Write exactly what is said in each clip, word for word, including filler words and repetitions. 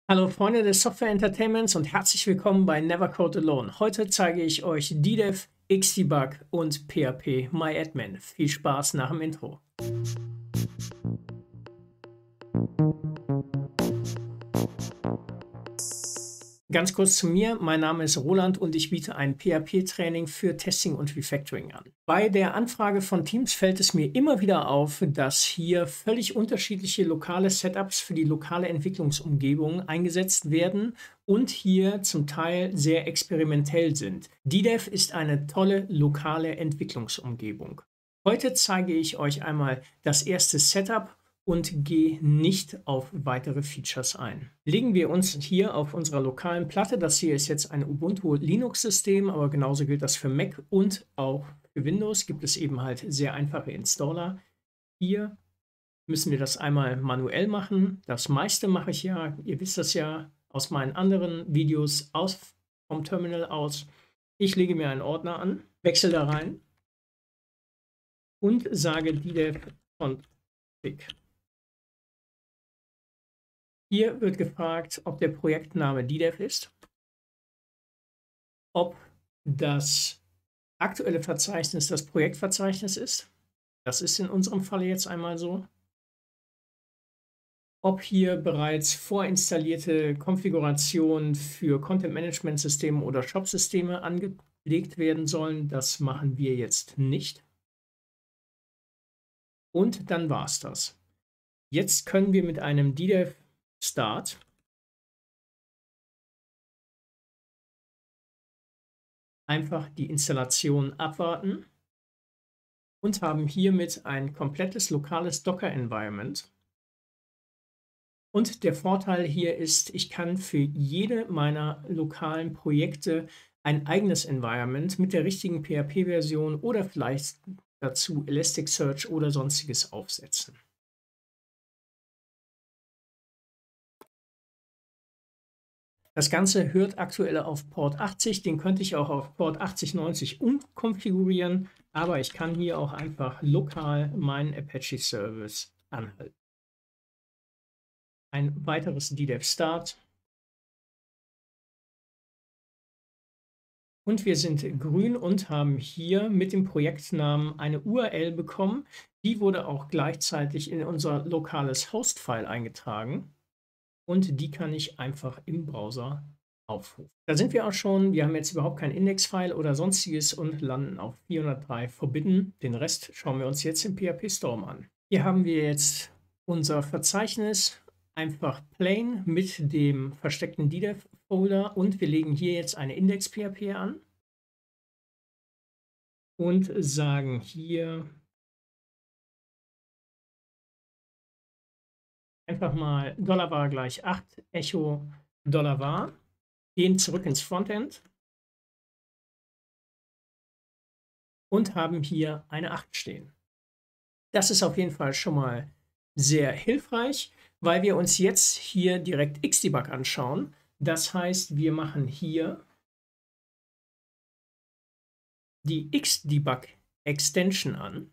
Hallo Freunde des Software Entertainments und herzlich willkommen bei Never Code Alone. Heute zeige ich euch D Dev, Xdebug und P H P MyAdmin. Viel Spaß nach dem Intro. Ganz kurz zu mir, mein Name ist Roland und ich biete ein P H P-Training für Testing und Refactoring an. Bei der Anfrage von Teams fällt es mir immer wieder auf, dass hier völlig unterschiedliche lokale Setups für die lokale Entwicklungsumgebung eingesetzt werden und hier zum Teil sehr experimentell sind. D Dev ist eine tolle lokale Entwicklungsumgebung. Heute zeige ich euch einmal das erste Setup und gehe nicht auf weitere Features ein. Legen wir uns hier auf unserer lokalen Platte. Das hier ist jetzt ein Ubuntu Linux-System, aber genauso gilt das für Mac und auch für Windows. Gibt es eben halt sehr einfache Installer. Hier müssen wir das einmal manuell machen. Das meiste mache ich ja, ihr wisst das ja, aus meinen anderen Videos aus, vom Terminal aus. Ich lege mir einen Ordner an, wechsle da rein und sage D Dev config. Hier wird gefragt, ob der Projektname D Dev ist, ob das aktuelle Verzeichnis das Projektverzeichnis ist. Das ist in unserem Fall jetzt einmal so. Ob hier bereits vorinstallierte Konfigurationen für Content-Management-Systeme oder Shop-Systeme angelegt werden sollen, das machen wir jetzt nicht. Und dann war es das. Jetzt können wir mit einem D Dev Start einfach die Installation abwarten und haben hiermit ein komplettes lokales Docker-Environment. Und der Vorteil hier ist, ich kann für jede meiner lokalen Projekte ein eigenes Environment mit der richtigen P H P-Version oder vielleicht dazu Elasticsearch oder sonstiges aufsetzen. Das Ganze hört aktuell auf Port achtzig, den könnte ich auch auf Port achtzig neunzig umkonfigurieren, aber ich kann hier auch einfach lokal meinen Apache Service anhalten. Ein weiteres D Dev Start. Und wir sind grün und haben hier mit dem Projektnamen eine U R L bekommen. Die wurde auch gleichzeitig in unser lokales Host-File eingetragen. Und die kann ich einfach im Browser aufrufen. Da sind wir auch schon. Wir haben jetzt überhaupt kein Index-File oder sonstiges und landen auf vierhundertdrei Forbidden. Den Rest schauen wir uns jetzt im P H P Storm an. Hier haben wir jetzt unser Verzeichnis, einfach plain mit dem versteckten D Dev-Folder und wir legen hier jetzt eine Index-P H P an und sagen hier einfach mal $var gleich acht, Echo $var, gehen zurück ins Frontend und haben hier eine acht stehen. Das ist auf jeden Fall schon mal sehr hilfreich, weil wir uns jetzt hier direkt Xdebug anschauen. Das heißt, wir machen hier die Xdebug Extension an,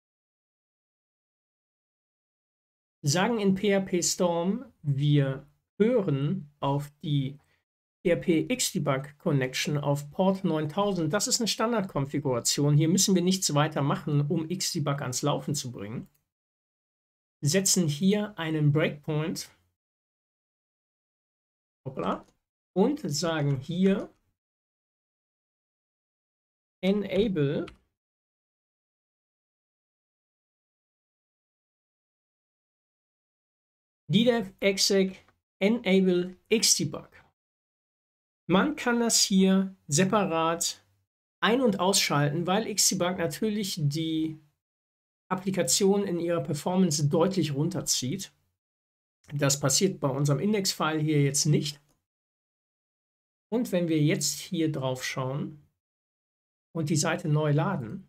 sagen in P H P Storm, wir hören auf die P H P Xdebug Connection auf Port neuntausend. Das ist eine Standardkonfiguration. Hier müssen wir nichts weiter machen, um Xdebug ans Laufen zu bringen. Setzen hier einen Breakpoint hoppla, und sagen hier enable D Dev exec enable Xdebug. Man kann das hier separat ein- und ausschalten, weil Xdebug natürlich die Applikation in ihrer Performance deutlich runterzieht. Das passiert bei unserem Index-File hier jetzt nicht. Und wenn wir jetzt hier drauf schauen und die Seite neu laden,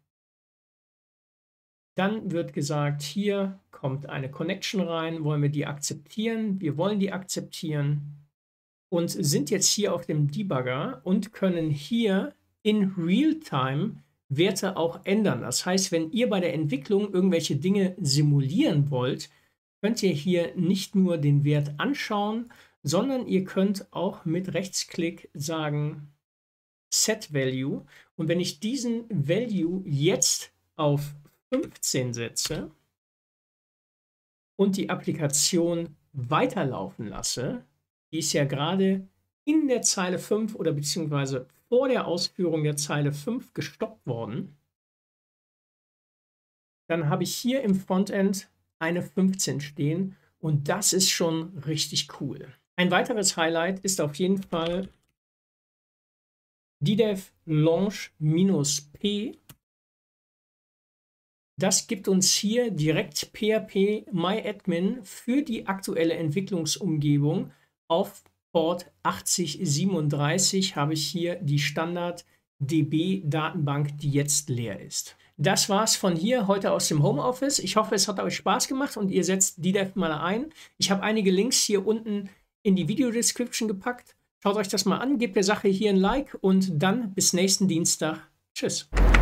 dann wird gesagt, hier kommt eine Connection rein, wollen wir die akzeptieren? Wir wollen die akzeptieren und sind jetzt hier auf dem Debugger und können hier in Realtime Werte auch ändern. Das heißt, wenn ihr bei der Entwicklung irgendwelche Dinge simulieren wollt, könnt ihr hier nicht nur den Wert anschauen, sondern ihr könnt auch mit Rechtsklick sagen Set Value. Und wenn ich diesen Value jetzt auf fünfzehn setze und die Applikation weiterlaufen lasse, die ist ja gerade in der Zeile fünf oder beziehungsweise vor der Ausführung der Zeile fünf gestoppt worden, dann habe ich hier im Frontend eine fünfzehn stehen und das ist schon richtig cool. Ein weiteres Highlight ist auf jeden Fall D D E F Launch-P. Das gibt uns hier direkt P H P MyAdmin für die aktuelle Entwicklungsumgebung. Auf Port achtzig siebenunddreißig habe ich hier die Standard D B-Datenbank, die jetzt leer ist. Das war's von hier heute aus dem Homeoffice. Ich hoffe, es hat euch Spaß gemacht und ihr setzt D D E F mal ein. Ich habe einige Links hier unten in die Video-Description gepackt. Schaut euch das mal an, gebt der Sache hier ein Like und dann bis nächsten Dienstag. Tschüss.